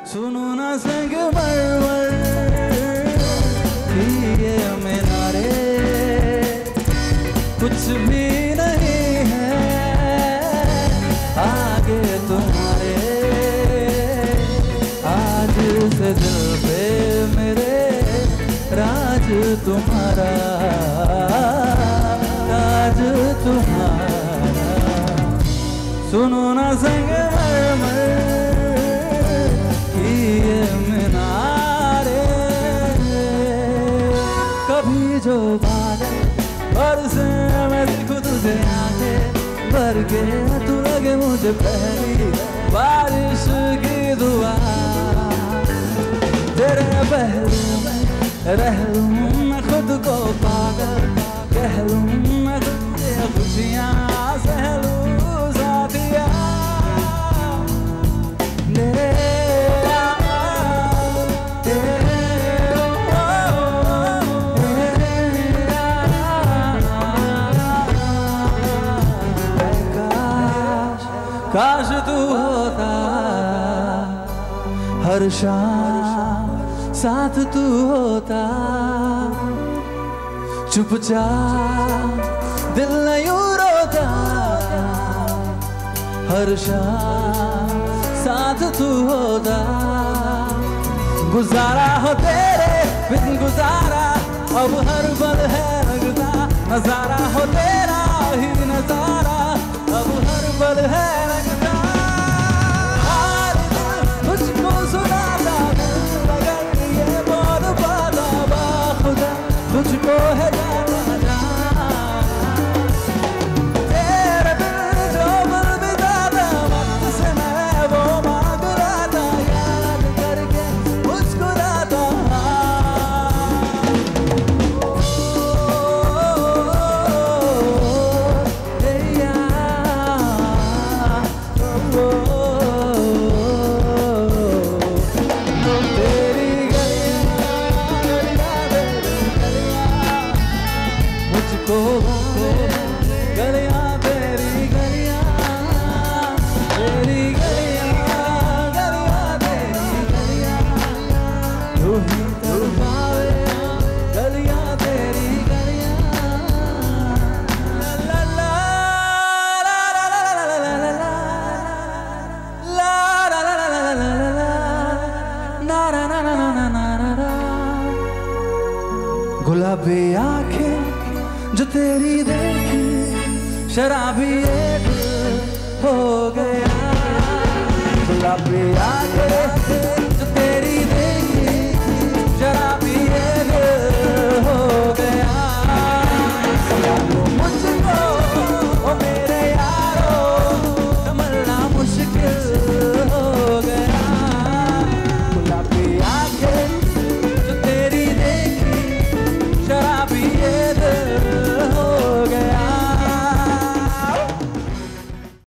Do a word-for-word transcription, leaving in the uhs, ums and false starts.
सुनो ना संगमरमर की ये मीनारे, कुछ भी नहीं है आगे तुम्हारे। आज से दिल पे मेरे राज तुम्हारा, राज तुम्हारा। सुनो ना संगमरमर की ये मीनारे, कभी जो बादल बरसे मैं देखूं तुझे आंखें भर के, तू लगे मुझे पहली बारिश की दुआ। तेरे पहलू में रह लूं मैं खुद को पागल, कह लूं मैं तुझे खुशियाँ सह लूं साथिया। मेरे काश तू होता हर शाम साथ तू होता, चुपचाप दिल न यूं रोता। हर शाम साथ तू होता, गुजारा हो तेरे बिन गुजारा अब हर पल है लगता। नजारा हो तेरा ही नजारा अब हर पल है लगता। हर दिल मुझको सुनाता मगर ये बोल पाता बाखुदा तुझको है जाना जाना। तेरे दिल जो बल बिताता वक्त से मैं वो मांग रहा था, याद करके मुस्कुराता। गलियां तेरी गलियां, तेरी गलियां, गलियां तेरी गलियां, तू ही तड़पावे गलियां तेरी गलियां। ला ला ला ला ला ला ला ला ला ला ला ला ला ला ना ना ना ना ना ना ना। गुलाबी आंखें जो तेरी देखी शराबी एक हो गया। गुलाबी आंखें